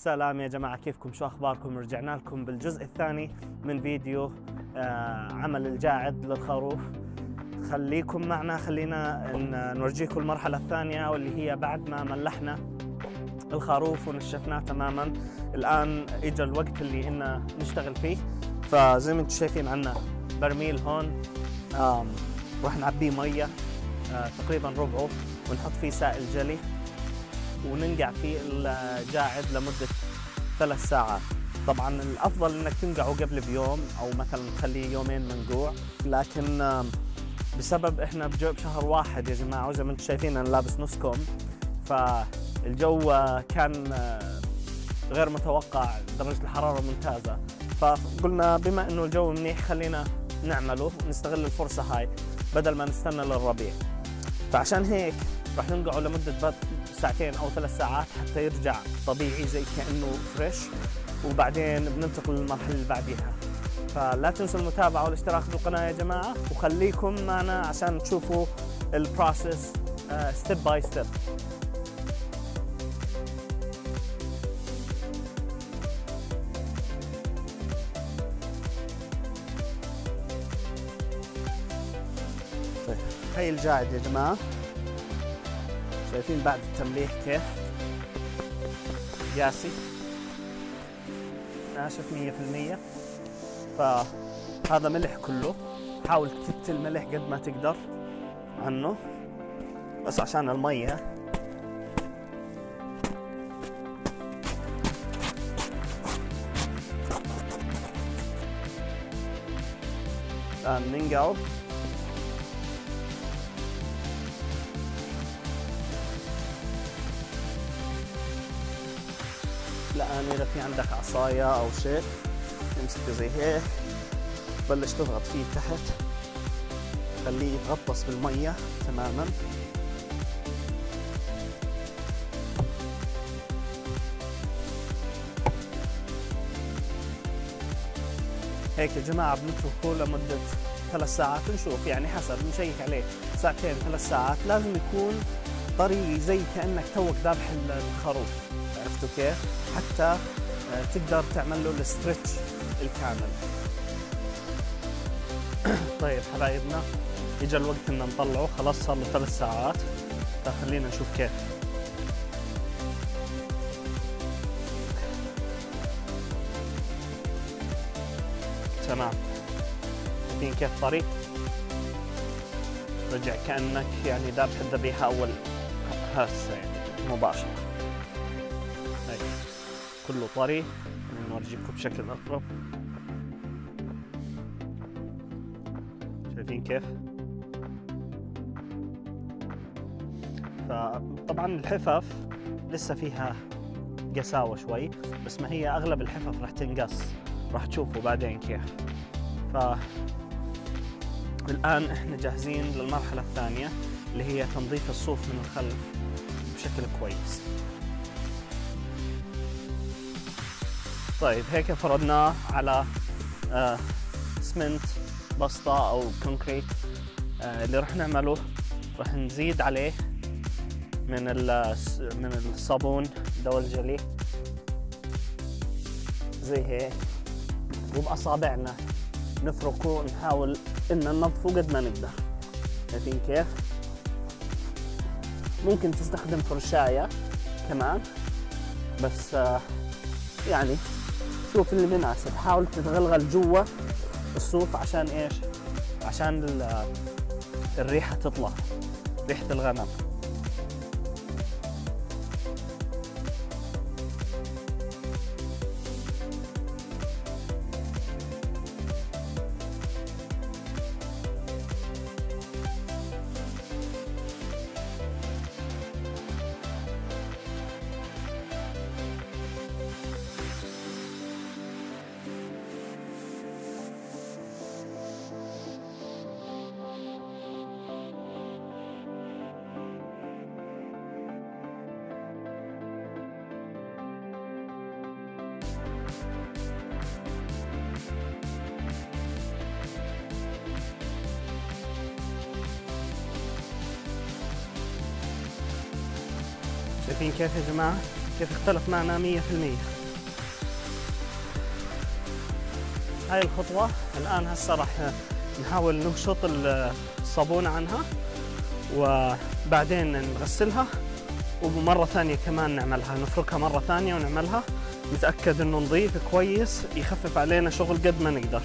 سلام يا جماعة، كيفكم؟ شو أخباركم؟ رجعنا لكم بالجزء الثاني من فيديو عمل الجاعد للخروف. خليكم معنا، خلينا نورجيكم المرحلة الثانية واللي هي بعد ما ملحنا الخروف ونشفناه تماما. الآن إجا الوقت اللي إنا نشتغل فيه. فزي ما انتم شايفين عنا برميل هون، راح نعبيه مية تقريبا ربعه، ونحط فيه سائل جلي وننقع فيه الجاعد لمدة 3 ساعات. طبعا الأفضل إنك تنقعه قبل بيوم أو مثلا تخليه يومين منقوع، لكن بسبب إحنا بشهر واحد يا جماعة، وزي ما انتم شايفين أنا لابس نص كم، فالجو كان غير متوقع، درجة الحرارة ممتازة. فقلنا بما إنه الجو منيح خلينا نعمله ونستغل الفرصة هاي بدل ما نستنى للربيع. فعشان هيك راح ننقعه لمدة 2 أو 3 ساعات حتى يرجع طبيعي زي كأنه فريش، وبعدين بننتقل للمرحلة اللي بعديها. فلا تنسوا المتابعة والاشتراك بالقناة يا جماعة، وخليكم معنا عشان تشوفوا البروسيس ستيب باي ستيب. طيب هاي الجاعد يا جماعة، شايفين بعد التمليح كيف قاسي ناشف 100%. فهذا ملح كله، حاول تكت الملح قد ما تقدر عنه بس عشان المية. الآن ننقعه. الآن إذا في عندك عصاية أو شيء تمسكه زي هيك، بلش تضغط فيه تحت، خليه يتغطس بالمية تماما. هيك يا جماعة بنتركه لمدة 3 ساعات، نشوف يعني حسب، نشيك عليه 2 3 ساعات. لازم يكون طري زي كأنك توك ذابح الخروف، عرفتوا كيف؟ حتى تقدر تعمل له الستريتش الكامل. طيب حبايبنا، اجى الوقت ان نطلعه، خلاص صار له 3 ساعات، فخلينا نشوف كيف. تمام، شايفين كيف طري؟ رجع كأنك يعني ذابح الذبيحة أول هسه يعني مباشرة. هيك كله طري، نورجيكم بشكل أقرب. شايفين كيف؟ فطبعا الحفف لسه فيها قساوة شوي، بس ما هي أغلب الحفف راح تنقص، راح تشوفوا بعدين كيف. الآن احنا جاهزين للمرحلة الثانية اللي هي تنظيف الصوف من الخلف بشكل كويس. طيب هيك فرضناه على اسمنت بسطة أو كونكريت. اللي راح نعمله راح نزيد عليه من الصابون دول جلي زي هيك، وبأصابعنا نفركه ونحاول إن ننظفه قد ما نقدر. شايفين كيف؟ ممكن تستخدم فرشاية كمان، بس يعني شوف اللي مناسب. حاول تتغلغل جوا الصوف عشان ايش؟ عشان الريحة تطلع، ريحة الغنم. شايفين كيف يا جماعة؟ كيف اختلف معنا 100%. هاي الخطوة. الآن هسه راح نحاول نمشط الصابونة عنها وبعدين نغسلها، ومرة ثانية كمان نعملها، نفركها مرة ثانية ونعملها، نتأكد إنه نظيف كويس يخفف علينا شغل قد ما نقدر.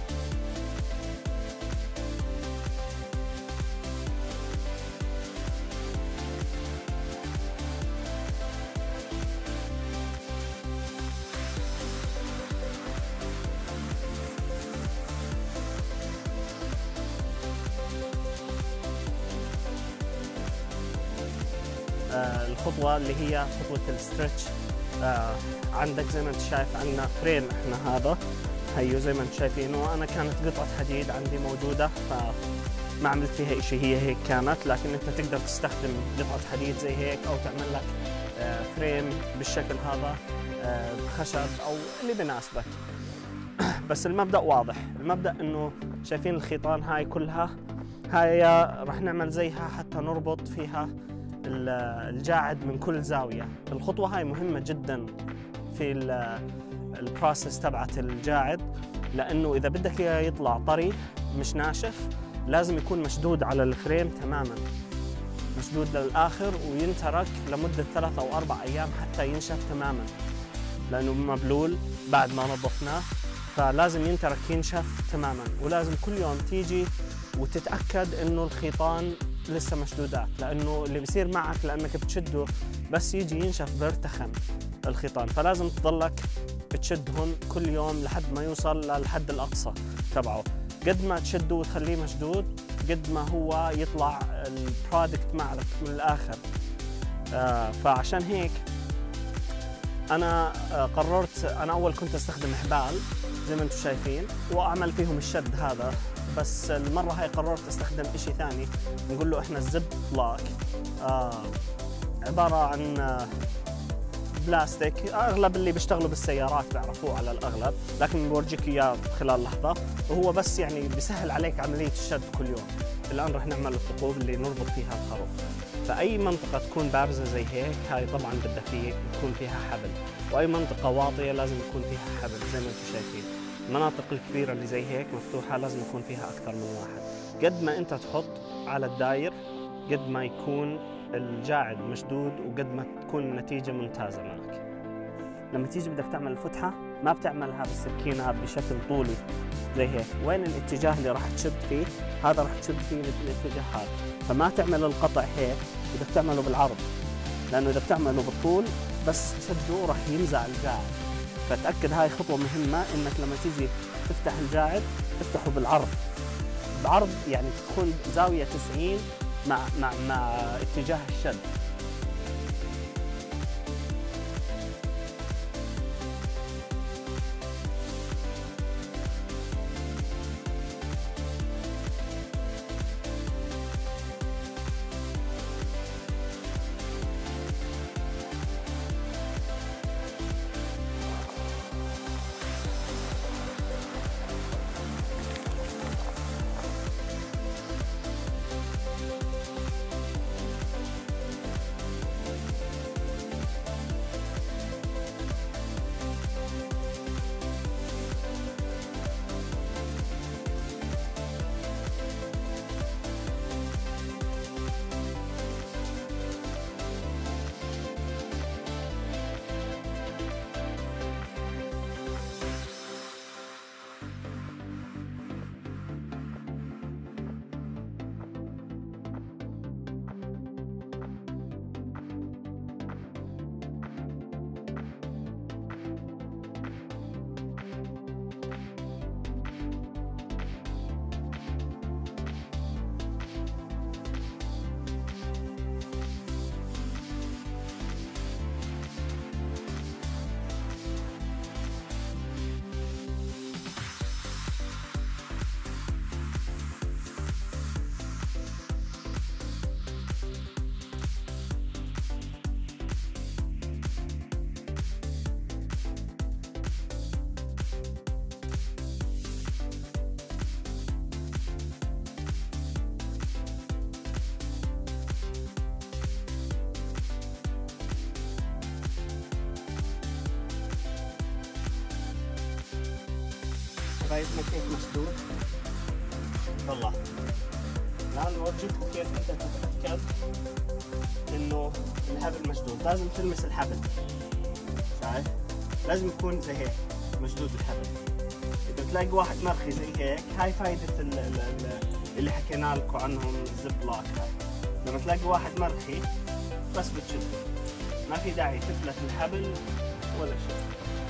الخطوة اللي هي خطوة الستريتش. عندك زي ما انت شايف عندنا فريم احنا هذا هيو زي ما انت شايفينه. انا كانت قطعة حديد عندي موجودة فما عملت فيها اشي، هي هيك كانت، لكن انت تقدر تستخدم قطعة حديد زي هيك او تعمل لك فريم بالشكل هذا بخشب او اللي بناسبك. بس المبدأ واضح، المبدأ انه شايفين الخيطان هاي كلها، هاي راح نعمل زيها حتى نربط فيها الجاعد من كل زاوية. الخطوة هاي مهمة جدا في البروسيس تبعت الجاعد، لأنه إذا بدك إياه يطلع طري مش ناشف لازم يكون مشدود على الفريم تماما، مشدود للآخر وينترك لمدة 3 أو 4 أيام حتى ينشف تماما، لأنه مبلول بعد ما نظفناه، فلازم ينترك ينشف تماما. ولازم كل يوم تيجي وتتأكد إنه الخيطان لسه مشدودات، لأنه اللي بصير معك لأنك بتشده بس يجي ينشف بيرتخن الخيطان، فلازم تضلك بتشدهم كل يوم لحد ما يوصل للحد الأقصى تبعه. قد ما تشده وتخليه مشدود قد ما هو يطلع البرودكت معك من الآخر. فعشان هيك أنا قررت، أنا أول كنت أستخدم حبال زي ما أنتم شايفين وأعمل فيهم الشد هذا، بس المرة هاي قررت استخدم اشي ثاني نقول له احنا الزب لاك. عبارة عن بلاستيك، اغلب اللي بيشتغلوا بالسيارات بيعرفوه على الاغلب، لكن بورجيك اياه خلال لحظة، وهو بس يعني بيسهل عليك عملية الشد كل يوم. الان رح نعمل الثقوب اللي نربط فيها الخروف. فأي منطقة تكون بارزة زي هيك هاي طبعا بدها يكون فيها حبل، وأي منطقة واطية لازم يكون فيها حبل زي ما انتم شايفين. المناطق الكبيرة اللي زي هيك مفتوحة لازم يكون فيها أكثر من واحد. قد ما أنت تحط على الداير قد ما يكون الجاعد مشدود وقد ما تكون النتيجة ممتازة معك. لما تيجي بدك تعمل الفتحة ما بتعملها بالسكينة بشكل طولي زي هيك، وين الاتجاه اللي راح تشد فيه هذا راح تشد فيه الاتجاه هذا، فما تعمل القطع هيك، بدك تعمله بالعرض، لأنه إذا بتعمله بالطول بس تشده راح ينزع الجاعد. فتأكد هاي خطوة مهمة إنك لما تيجي تفتح الجاعد تفتحه بالعرض، بعرض يعني تكون زاوية 90 مع اتجاه الشد. حبايبنا كيف مشدود. طلع الآن نورجيكم كيف انت تتأكد انه الحبل مشدود. لازم تلمس الحبل، شايف؟ لازم يكون زي هيك مشدود الحبل. اذا تلاقي واحد مرخي زي هيك، هاي فايدة اللي حكينا لكم عنهم الزب لاك. هاي لما تلاقي واحد مرخي بس بتشده، ما في داعي تفلت الحبل ولا شيء.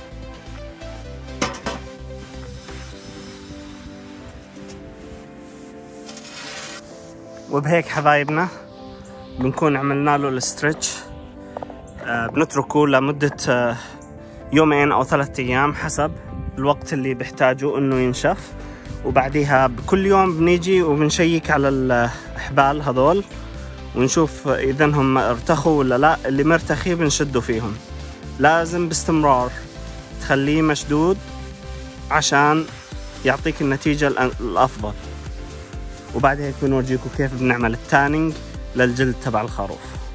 وبهيك حبايبنا بنكون عملنا له الستريتش. بنتركه لمدة يومين أو 3 أيام حسب الوقت اللي بيحتاجه إنه ينشف. وبعديها بكل يوم بنيجي وبنشيك على الأحبال هذول ونشوف إذا هم ارتخوا ولا لا. اللي مرتخي بنشده فيهم. لازم باستمرار تخليه مشدود عشان يعطيك النتيجة الأفضل. وبعد هيك بنورجيكم كيف بنعمل التانينج للجلد تبع الخروف.